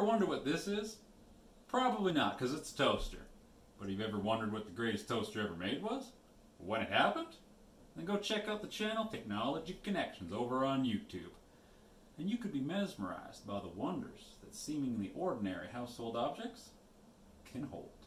wonder what this is? Probably not, because it's a toaster. But have you ever wondered what the greatest toaster ever made was? When it happened? Then go check out the channel Technology Connections over on YouTube. And you could be mesmerized by the wonders that seemingly ordinary household objects can hold.